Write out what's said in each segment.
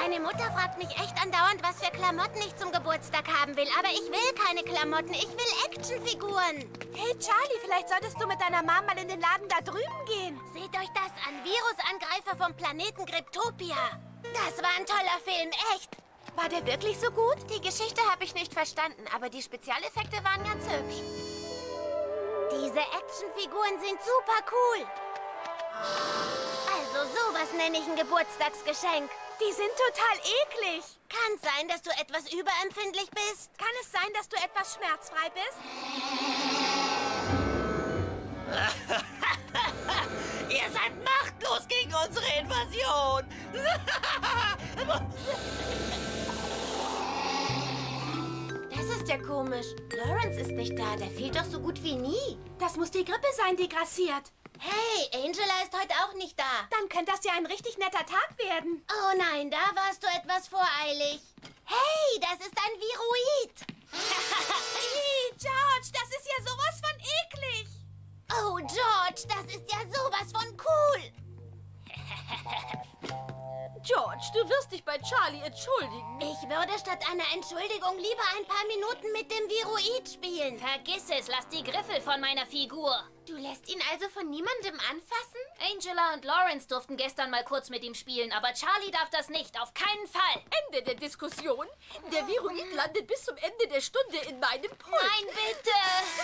Meine Mutter fragt mich echt andauernd, was für Klamotten ich zum Geburtstag haben will. Aber ich will keine Klamotten, ich will Actionfiguren. Hey, Charlie, vielleicht solltest du mit deiner Mom mal in den Laden da drüben gehen. Seht euch das an, Virusangreifer vom Planeten Kryptopia. Das war ein toller Film, echt. War der wirklich so gut? Die Geschichte habe ich nicht verstanden, aber die Spezialeffekte waren ganz hübsch. Diese Actionfiguren sind super cool. Also sowas nenne ich ein Geburtstagsgeschenk. Die sind total eklig. Kann es sein, dass du etwas überempfindlich bist? Kann es sein, dass du etwas schmerzfrei bist? Ihr seid machtlos gegen unsere Invasion. Das ist ja komisch. Lawrence ist nicht da. Der fehlt doch so gut wie nie. Das muss die Grippe sein, die grassiert. Hey, Angela ist heute auch nicht da. Dann könnte das ja ein richtig netter Tag werden. Oh nein, da warst du etwas voreilig. Hey, das ist ein Viroid. George, das ist ja sowas von eklig. Oh, George, das ist ja sowas von cool. George, du wirst dich bei Charlie entschuldigen. Ich würde statt einer Entschuldigung lieber ein paar Minuten mit dem Viroid spielen. Vergiss es, lass die Griffel von meiner Figur. Du lässt ihn also von niemandem anfassen? Angela und Lawrence durften gestern mal kurz mit ihm spielen, aber Charlie darf das nicht, auf keinen Fall. Ende der Diskussion. Der Viroid landet bis zum Ende der Stunde in meinem Pult. Nein, bitte!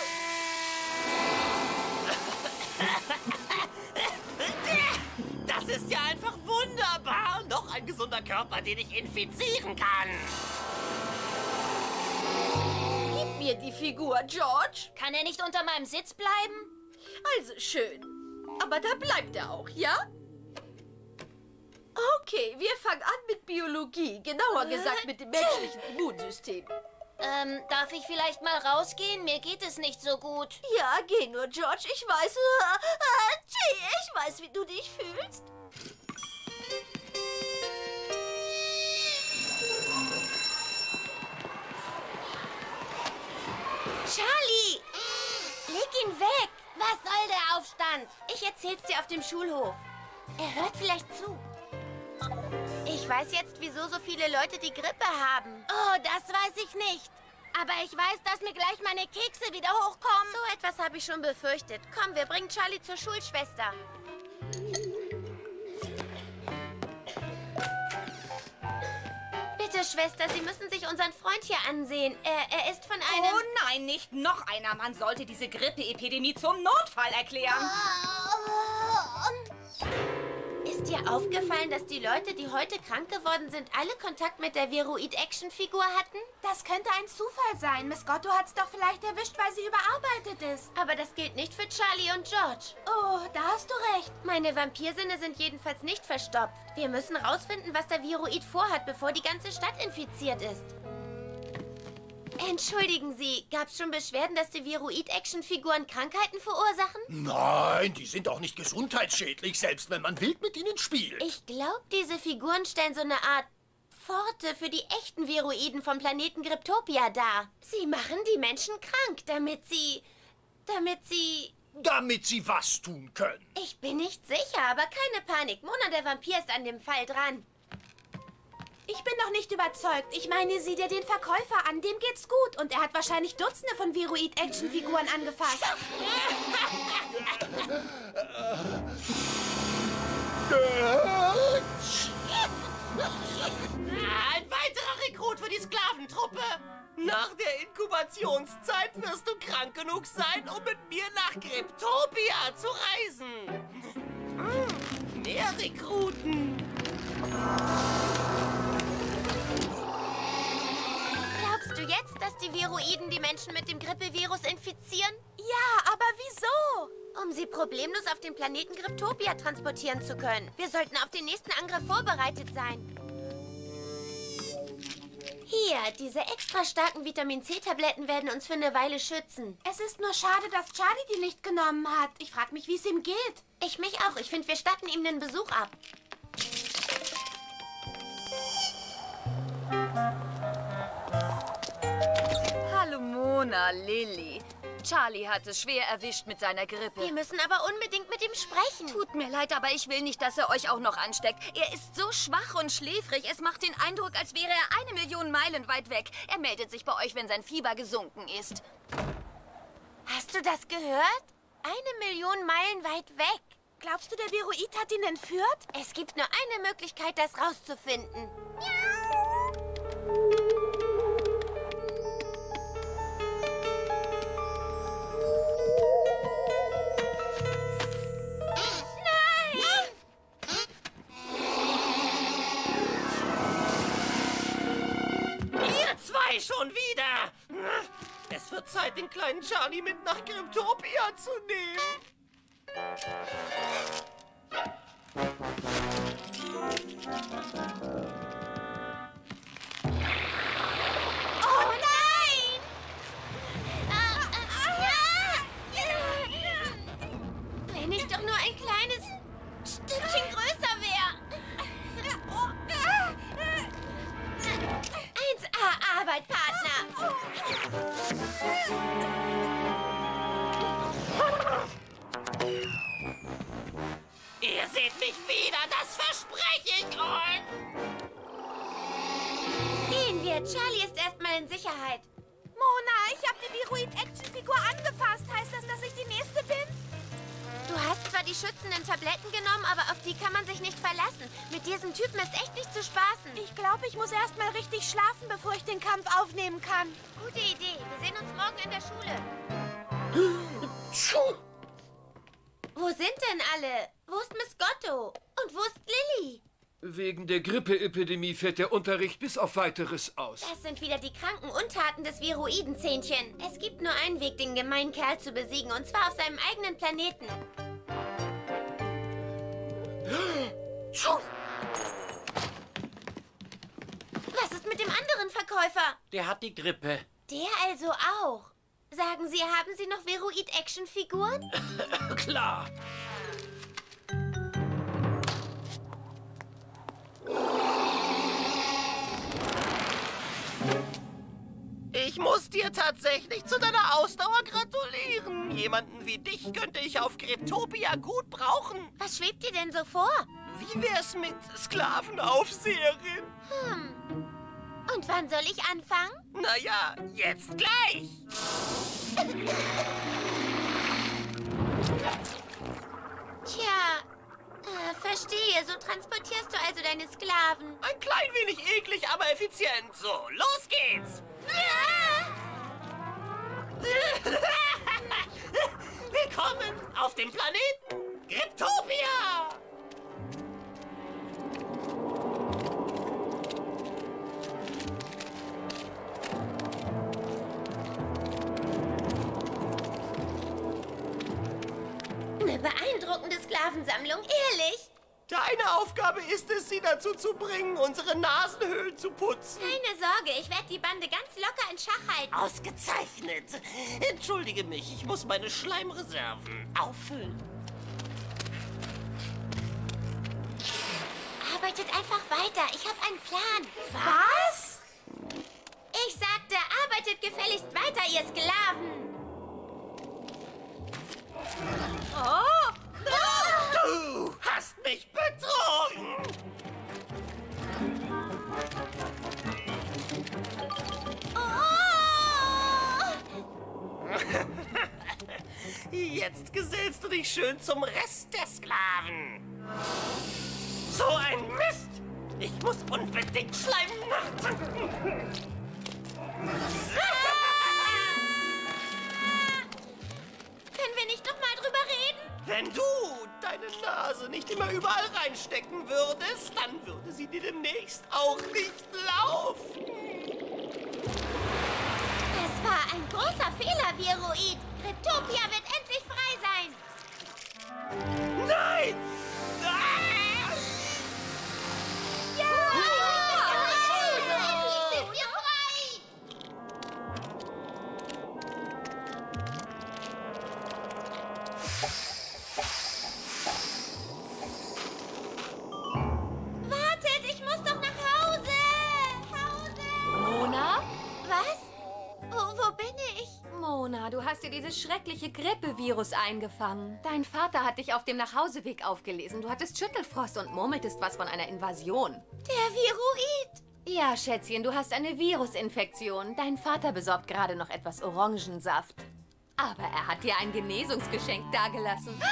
Das ist ja einfach wunderbar. Noch ein gesunder Körper, den ich infizieren kann. Gib mir die Figur, George. Kann er nicht unter meinem Sitz bleiben? Also schön. Aber da bleibt er auch, ja? Okay, wir fangen an mit Biologie. Genauer gesagt mit dem menschlichen Immunsystem. Darf ich vielleicht mal rausgehen? Mir geht es nicht so gut. Ja, geh nur, George. Ich weiß... ich weiß, wie du dich fühlst. Charlie! Leg ihn weg! Was soll der Aufstand? Ich erzähl's dir auf dem Schulhof. Er hört vielleicht zu. Ich weiß jetzt, wieso so viele Leute die Grippe haben. Oh, das weiß ich nicht. Aber ich weiß, dass mir gleich meine Kekse wieder hochkommen. So etwas habe ich schon befürchtet. Komm, wir bringen Charlie zur Schulschwester. Bitte, Schwester, Sie müssen sich unseren Freund hier ansehen. Er ist von einem... Oh nein, nicht noch einer. Man sollte diese Grippeepidemie zum Notfall erklären. Ist dir aufgefallen, dass die Leute, die heute krank geworden sind, alle Kontakt mit der Viroid-Action-Figur hatten? Das könnte ein Zufall sein. Miss Gotto hat's doch vielleicht erwischt, weil sie überarbeitet ist. Aber das gilt nicht für Charlie und George. Oh, da hast du recht. Meine Vampirsinne sind jedenfalls nicht verstopft. Wir müssen rausfinden, was der Viroid vorhat, bevor die ganze Stadt infiziert ist. Entschuldigen Sie, gab's schon Beschwerden, dass die Viroid-Action-Figuren Krankheiten verursachen? Nein, die sind auch nicht gesundheitsschädlich, selbst wenn man wild mit ihnen spielt. Ich glaube, diese Figuren stellen so eine Art Pforte für die echten Viroiden vom Planeten Kryptopia dar. Sie machen die Menschen krank, damit sie Damit sie was tun können. Ich bin nicht sicher, aber keine Panik. Mona, der Vampir, ist an dem Fall dran. Ich bin noch nicht überzeugt. Ich meine, sieh dir den Verkäufer an. Dem geht's gut. Und er hat wahrscheinlich Dutzende von Viroid-Action-Figuren angefasst. Ein weiterer Rekrut für die Sklaventruppe. Nach der Inkubationszeit wirst du krank genug sein, um mit mir nach Kryptopia zu reisen. Mehr Rekruten. Glaubst du jetzt, dass die Viroiden die Menschen mit dem Grippevirus infizieren? Ja, aber wieso? Um sie problemlos auf den Planeten Kryptopia transportieren zu können. Wir sollten auf den nächsten Angriff vorbereitet sein. Hier, diese extra starken Vitamin-C-Tabletten werden uns für eine Weile schützen. Es ist nur schade, dass Charlie die nicht genommen hat. Ich frage mich, wie es ihm geht. Ich mich auch. Ich finde, wir statten ihm den Besuch ab. Hallo Mona, Lilly. Charlie hat es schwer erwischt mit seiner Grippe. Wir müssen aber unbedingt mit ihm sprechen. Tut mir leid, aber ich will nicht, dass er euch auch noch ansteckt. Er ist so schwach und schläfrig. Es macht den Eindruck, als wäre er 1 Million Meilen weit weg. Er meldet sich bei euch, wenn sein Fieber gesunken ist. Hast du das gehört? 1 Million Meilen weit weg. Glaubst du, der Viroid hat ihn entführt? Es gibt nur eine Möglichkeit, das rauszufinden. Schon wieder! Es wird Zeit, den kleinen Charlie mit nach Griptopia zu nehmen. Oh nein! Wenn ich doch nur ein kleines Stückchen größer wäre. 1A Arbeit, Partner. Ihr seht mich wieder, das verspreche ich euch. Gehen wir. Charlie ist erstmal in Sicherheit. Mona, ich habe die Viroid-Action-Figur angefasst. Heißt das, dass ich die Nächste bin? Du hast zwar die schützenden Tabletten genommen, aber auf die kann man sich nicht verlassen. Mit diesem Typen ist echt nicht zu spaßen. Ich glaube, ich muss erst mal richtig schlafen, bevor ich den Kampf aufnehmen kann. Gute Idee. Wir sehen uns morgen in der Schule. Wo sind denn alle? Wo ist Miss Gotto? Und wo ist Lilly? Wegen der Grippeepidemie fällt der Unterricht bis auf Weiteres aus. Das sind wieder die kranken Untaten des Viroidenzähnchen. Es gibt nur einen Weg, den gemeinen Kerl zu besiegen, und zwar auf seinem eigenen Planeten. Was ist mit dem anderen Verkäufer? Der hat die Grippe. Der also auch. Sagen Sie, haben Sie noch Viroid-Action-Figuren? Klar. Ich muss dir tatsächlich zu deiner Ausdauer gratulieren. Jemanden wie dich könnte ich auf Griptopia gut brauchen. Was schwebt dir denn so vor? Wie wär's mit Sklavenaufseherin? Und wann soll ich anfangen? Naja, jetzt gleich. Tja, verstehe. So transportierst du also deine Sklaven. Ein klein wenig eklig, aber effizient. So, los geht's. Willkommen auf dem Planeten Griptopia. Eine beeindruckende Sklavensammlung, ehrlich. Deine Aufgabe ist es, sie dazu zu bringen, unsere Nasenhöhlen zu putzen. Keine Sorge, ich werde die Bande ganz locker in Schach halten. Ausgezeichnet. Entschuldige mich, ich muss meine Schleimreserven auffüllen. Arbeitet einfach weiter, ich habe einen Plan. Was? Ich sagte, arbeitet gefälligst weiter, ihr Sklaven. Oh! Du hast mich betrogen! Jetzt gesellst du dich schön zum Rest der Sklaven. So ein Mist! Ich muss unbedingt Schleim nachtanken. Können wir nicht noch mal drüber reden? Wenn du deine Nase nicht immer überall reinstecken würdest, dann würde sie dir demnächst auch nicht laufen. Es war ein großer Fehler, Viroid. Griptopia wird endlich frei sein. Nein! Ah! Endlich sind wir frei! Wartet, ich muss doch nach Hause! Mona? Was? Wo bin ich? Mona, du hast dir dir dieses schreckliche Grippevirus eingefangen. Dein Vater hat dich auf dem Nachhauseweg aufgelesen. Du hattest Schüttelfrost und murmeltest was von einer Invasion. Der Viruid. Ja, Schätzchen, du hast eine Virusinfektion. Dein Vater besorgt gerade noch etwas Orangensaft. Aber er hat dir ein Genesungsgeschenk dagelassen.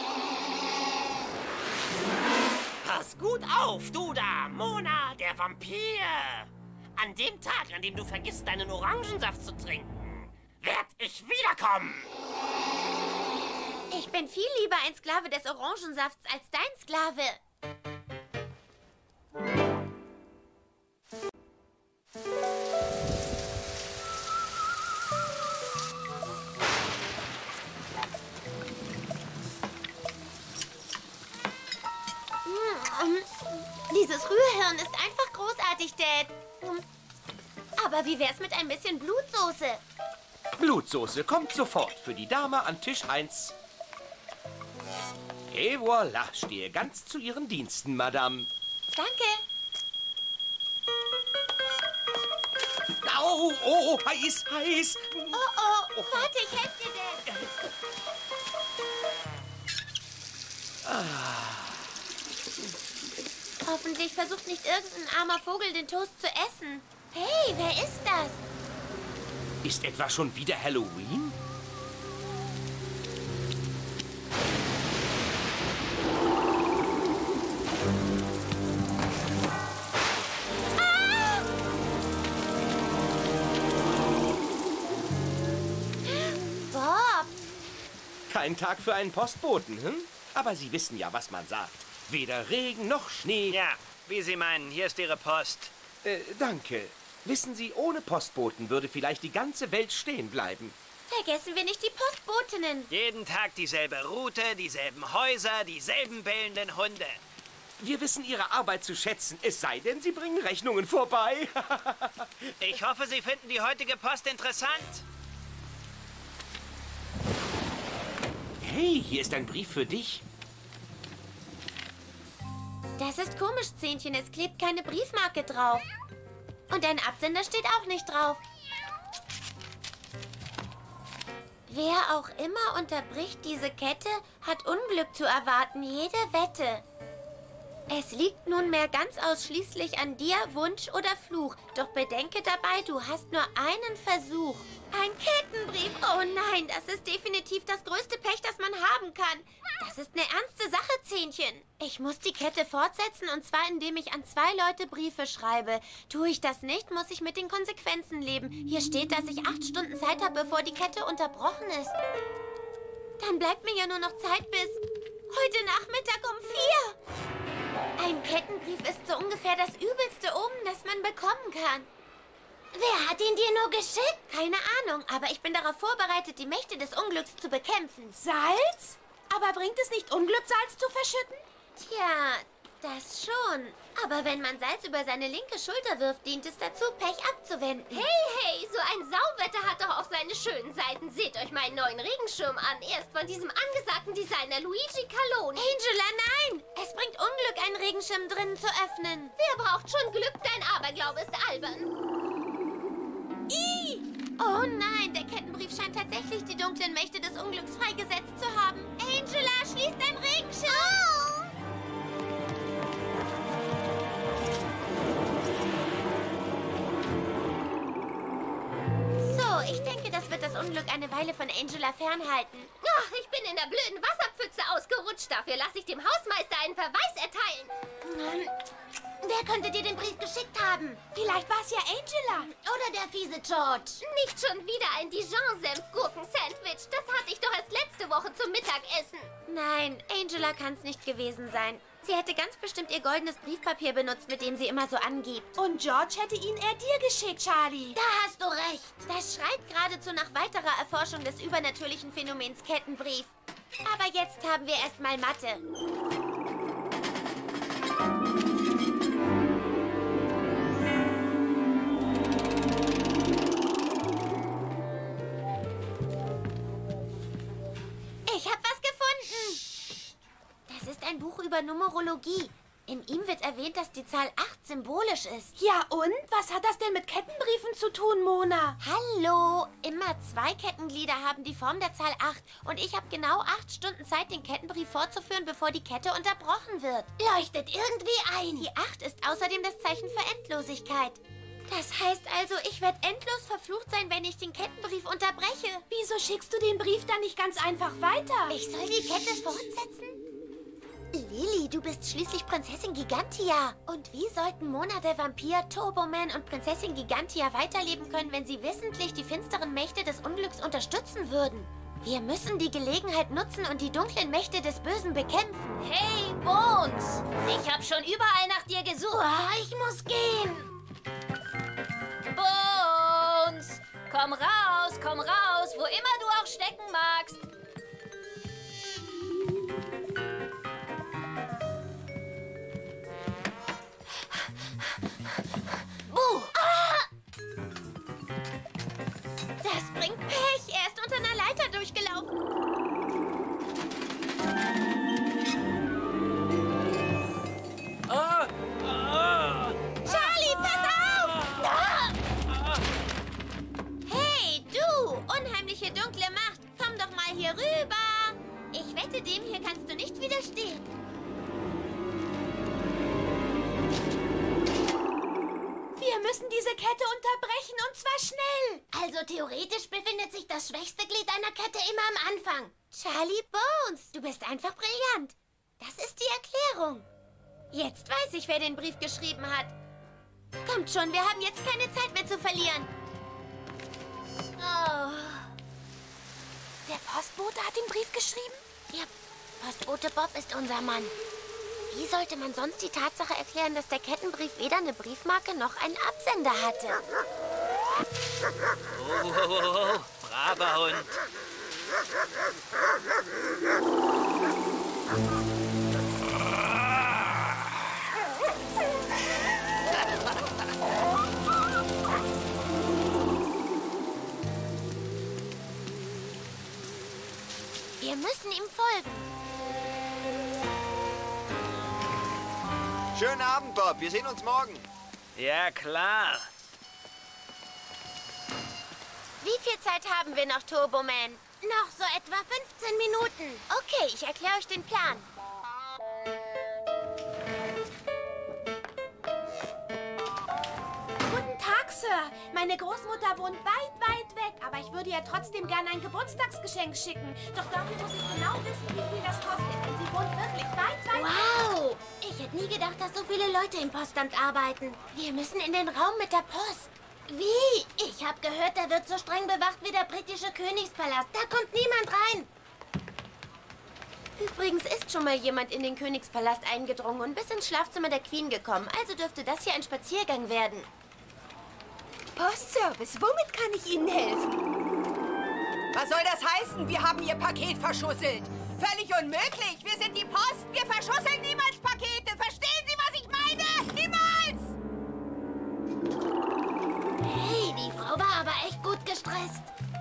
Pass gut auf, du da, Mona, der Vampir. An dem Tag, an dem du vergisst, deinen Orangensaft zu trinken, werd ich wiederkommen. Ich bin viel lieber ein Sklave des Orangensafts als dein Sklave. Dieses Rührhirn ist einfach großartig, Dad. Aber wie wär's mit ein bisschen Blutsoße? Blutsoße kommt sofort für die Dame an Tisch 1. Et voilà, stehe ganz zu Ihren Diensten, Madame. Danke. Au, oh, heiß, heiß. Oh, warte, ich helfe dir, Dad. Hoffentlich versucht nicht irgendein armer Vogel, den Toast zu essen. Hey, wer ist das? Ist etwa schon wieder Halloween? Bob. Kein Tag für einen Postboten, hm? Aber Sie wissen ja, was man sagt. Weder Regen noch Schnee. Ja, wie Sie meinen, hier ist Ihre Post. Danke. Wissen Sie, ohne Postboten würde vielleicht die ganze Welt stehen bleiben. Vergessen wir nicht die Postbotinnen. Jeden Tag dieselbe Route, dieselben Häuser, dieselben bellenden Hunde. Wir wissen Ihre Arbeit zu schätzen, es sei denn, Sie bringen Rechnungen vorbei. Ich hoffe, Sie finden die heutige Post interessant. Hey, hier ist ein Brief für dich. Das ist komisch, Zähnchen. Es klebt keine Briefmarke drauf. Und ein Absender steht auch nicht drauf. Wer auch immer unterbricht diese Kette, hat Unglück zu erwarten, jede Wette. Es liegt nunmehr ganz ausschließlich an dir, Wunsch oder Fluch. Doch bedenke dabei, du hast nur einen Versuch. Ein Kettenbrief. Oh nein, das ist definitiv das größte Pech, das man haben kann. Das ist eine ernste Sache, Zähnchen. Ich muss die Kette fortsetzen, und zwar indem ich an 2 Leute Briefe schreibe. Tue ich das nicht, muss ich mit den Konsequenzen leben. Hier steht, dass ich 8 Stunden Zeit habe, bevor die Kette unterbrochen ist. Dann bleibt mir ja nur noch Zeit bis heute Nachmittag um 4. Ein Kettenbrief ist so ungefähr das übelste Omen, das man bekommen kann. Wer hat ihn dir nur geschickt? Keine Ahnung, aber ich bin darauf vorbereitet, die Mächte des Unglücks zu bekämpfen. Salz? Aber bringt es nicht Unglück, Salz zu verschütten? Tja, das schon. Aber wenn man Salz über seine linke Schulter wirft, dient es dazu, Pech abzuwenden. Hey, so ein Sauwetter hat doch auch seine schönen Seiten. Seht euch meinen neuen Regenschirm an. Er ist von diesem angesagten Designer Luigi Caloni. Angela, nein! Es bringt Unglück, einen Regenschirm drinnen zu öffnen. Wer braucht schon Glück? Dein Aberglaube ist albern. Oh nein, der Kettenbrief scheint tatsächlich die dunklen Mächte des Unglücks freigesetzt zu haben. Angela, schließ dein Regenschirm! So, ich denke, das wird das Unglück eine Weile von Angela fernhalten. Ach, ich bin in der blöden Wasserpfütze ausgerutscht. Dafür lasse ich dem Hausmeister einen Verweis erteilen. Wer könnte dir den Brief geschickt haben? Vielleicht war es ja Angela. Oder der fiese George. Nicht schon wieder ein Dijon-Senf-Gurken-Sandwich. Das hatte ich doch erst letzte Woche zum Mittagessen. Nein, Angela kann es nicht gewesen sein. Sie hätte ganz bestimmt ihr goldenes Briefpapier benutzt, mit dem sie immer so angibt. Und George hätte ihn eher dir geschickt, Charlie. Da hast du recht. Das schreit geradezu nach weiterer Erforschung des übernatürlichen Phänomens Kettenbrief. Aber jetzt haben wir erstmal Mathe. Ich habe was gefunden. Das ist ein Buch über Numerologie. In ihm wird erwähnt, dass die Zahl 8 symbolisch ist. Ja und? Was hat das denn mit Kettenbriefen zu tun, Mona? Hallo! Immer 2 Kettenglieder haben die Form der Zahl 8. Und ich habe genau 8 Stunden Zeit, den Kettenbrief fortzuführen, bevor die Kette unterbrochen wird. Leuchtet irgendwie ein. Die 8 ist außerdem das Zeichen für Endlosigkeit. Das heißt also, ich werde endlos verflucht sein, wenn ich den Kettenbrief unterbreche. Wieso schickst du den Brief dann nicht ganz einfach weiter? Ich soll die Kette fortsetzen? Lili, du bist schließlich Prinzessin Gigantia. Und wie sollten Mona der Vampir, Turboman und Prinzessin Gigantia weiterleben können, wenn sie wissentlich die finsteren Mächte des Unglücks unterstützen würden? Wir müssen die Gelegenheit nutzen und die dunklen Mächte des Bösen bekämpfen. Hey, Bones! Ich habe schon überall nach dir gesucht. Oh, ich muss gehen. Bones! Komm raus, wo immer du auch stecken magst. Das bringt Pech. Er ist unter einer Leiter durchgelaufen. Charlie, pass auf! Hey, du! Unheimliche dunkle Macht. Komm doch mal hier rüber. Ich wette, dem hier kannst du nicht widerstehen. Wir müssen diese Kette unterbrechen und zwar schnell. Also theoretisch befindet sich das schwächste Glied einer Kette immer am Anfang. Charlie Bones, du bist einfach brillant. Das ist die Erklärung. Jetzt weiß ich, wer den Brief geschrieben hat. Kommt schon, wir haben jetzt keine Zeit mehr zu verlieren. Oh. Der Postbote hat den Brief geschrieben? Ja, Postbote Bob ist unser Mann. Wie sollte man sonst die Tatsache erklären, dass der Kettenbrief weder eine Briefmarke noch einen Absender hatte? Oh, braver Hund. Wir müssen ihm folgen. Schönen Abend, Bob. Wir sehen uns morgen. Ja, klar. Wie viel Zeit haben wir noch, Turboman? Noch so etwa 15 Minuten. Okay, ich erkläre euch den Plan. Guten Tag, Sir. Meine Großmutter wohnt weit weg, aber ich würde ihr trotzdem gerne ein Geburtstagsgeschenk schicken. Doch dafür muss ich genau wissen, wie viel das kostet, denn sie wohnt wirklich weit weg. Wow! Ich hätte nie gedacht, dass so viele Leute im Postamt arbeiten. Wir müssen in den Raum mit der Post. Wie? Ich habe gehört, der wird so streng bewacht wie der britische Königspalast. Da kommt niemand rein. Übrigens ist schon mal jemand in den Königspalast eingedrungen und bis ins Schlafzimmer der Queen gekommen. Also dürfte das hier ein Spaziergang werden. Postservice, womit kann ich Ihnen helfen? Was soll das heißen? Wir haben Ihr Paket verschusselt. Völlig unmöglich. Wir sind die Post. Wir verschusseln niemals Pakete. Verstehen Sie, was ich meine? Niemals! Hey, die Frau war aber echt gut gestresst.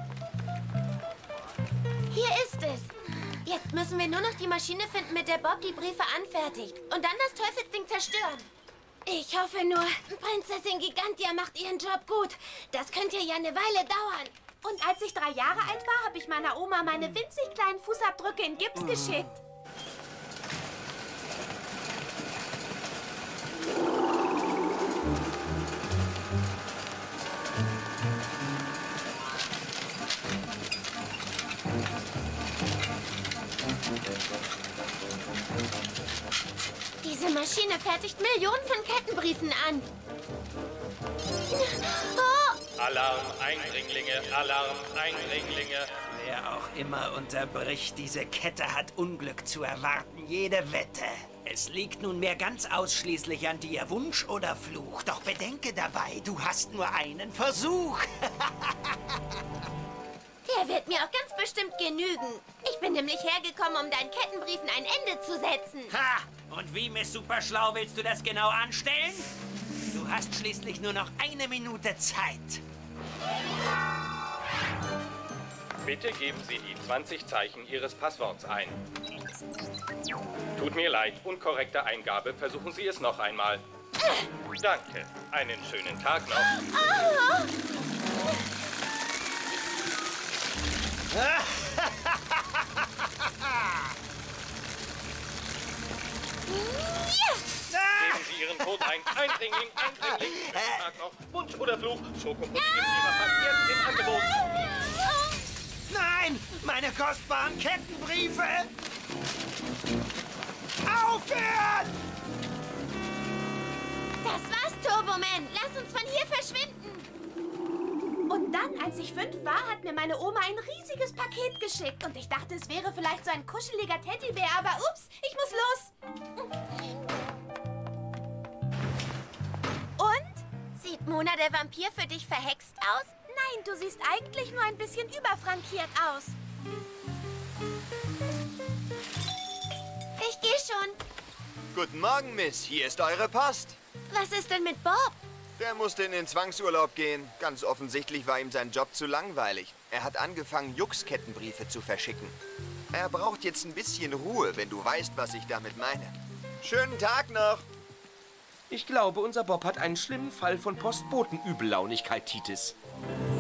Hier ist es. Jetzt müssen wir nur noch die Maschine finden, mit der Bob die Briefe anfertigt. Und dann das Teufelsding zerstören. Ich hoffe nur, Prinzessin Gigantia macht ihren Job gut. Das könnte ja eine Weile dauern. Und als ich 3 Jahre alt war, habe ich meiner Oma meine winzig kleinen Fußabdrücke in Gips geschickt. Diese Maschine fertigt Millionen von Kettenbriefen an. Oh! Alarm, Eindringlinge, Alarm, Eindringlinge. Wer auch immer unterbricht diese Kette, hat Unglück zu erwarten, jede Wette. Es liegt nunmehr ganz ausschließlich an dir, Wunsch oder Fluch. Doch bedenke dabei, du hast nur einen Versuch. Der wird mir auch ganz bestimmt genügen. Ich bin nämlich hergekommen, um deinen Kettenbriefen ein Ende zu setzen. Ha! Und wie, Miss Superschlau, willst du das genau anstellen? Du hast schließlich nur noch 1 Minute Zeit. Bitte geben Sie die 20 Zeichen Ihres Passworts ein. Tut mir leid, unkorrekte Eingabe. Versuchen Sie es noch einmal. Danke. Einen schönen Tag noch. Geben Sie Ihren Code ein. Eindringling, Eindringling. Schönen Tag noch. Wunsch oder Fluch. Schokopudding im Viererpack jetzt im Angebot. Nein, meine kostbaren Kettenbriefe! Aufhören! Das war's, Turboman. Lass uns von hier verschwinden. Und dann, als ich 5 war, hat mir meine Oma ein riesiges Paket geschickt. Und ich dachte, es wäre vielleicht so ein kuscheliger Teddybär, aber ups, ich muss los. Und? Sieht Mona der Vampir für dich verhext aus? Nein, du siehst eigentlich nur ein bisschen überfrankiert aus. Ich gehe schon. Guten Morgen, Miss. Hier ist eure Post. Was ist denn mit Bob? Der musste in den Zwangsurlaub gehen. Ganz offensichtlich war ihm sein Job zu langweilig. Er hat angefangen, Jux-Kettenbriefe zu verschicken. Er braucht jetzt ein bisschen Ruhe, wenn du weißt, was ich damit meine. Schönen Tag noch. Ich glaube, unser Bob hat einen schlimmen Fall von Postbotenübellaunigkeit, Titus.